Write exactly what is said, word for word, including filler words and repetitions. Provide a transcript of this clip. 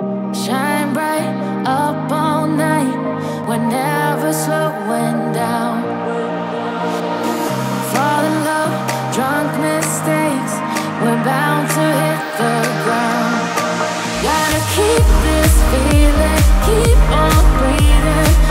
Shine bright up all night, we're never slowing down. Fall in love, drunk mistakes, we're bound to hit the ground. Gotta keep this feeling, keep on breathing.